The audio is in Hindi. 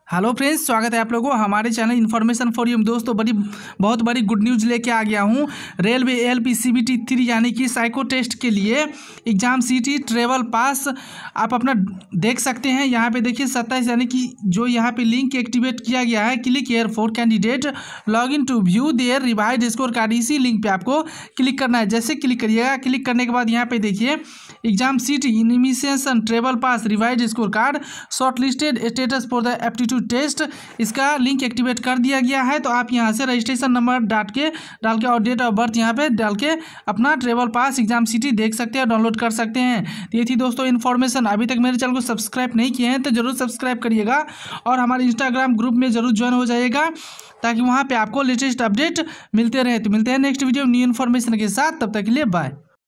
हेलो फ्रेंड्स, स्वागत है आप लोगों को हमारे चैनल इन्फॉर्मेशन फॉर यू। दोस्तों बहुत बड़ी गुड न्यूज़ लेके आ गया हूँ। रेलवे एएलपी CBT 3 यानी कि साइको टेस्ट के लिए एग्ज़ाम CT ट्रेवल पास आप अपना देख सकते हैं। यहाँ पे देखिए 27 यानी कि जो यहाँ पे लिंक एक्टिवेट किया गया है, click here for candidate log in to view their revised score card. इसी लिंक पे आपको क्लिक करना है। जैसे क्लिक करिएगा, क्लिक करने के बाद यहाँ पे देखिए exam CT intimation travel pass revised score card shortlisted status for the aptitude test, इसका लिंक एक्टिवेट कर दिया गया है। तो आप यहाँ से रजिस्ट्रेशन नंबर डाल के और डेट ऑफ बर्थ यहाँ पे डाल के अपना ट्रेवल पास एग्जाम CT देख सकते हैं, डाउनलोड कर सकते हैं। तो ये थी दोस्तों इन्फॉर्मेशन। अभी तक मेरे चैनल को सब्सक्राइब नहीं किए हैं तो जरूर सब्सक्राइब करिएगा और हमारे इंस्टाग्राम ग्रुप में जरूर ज्वाइन हो जाइएगा ताकि वहाँ पर आपको लेटेस्ट अपडेट मिलते रहे। तो मिलते हैं नेक्स्ट वीडियो न्यू इन्फॉर्मेशन के साथ, तब तक के लिए बाय।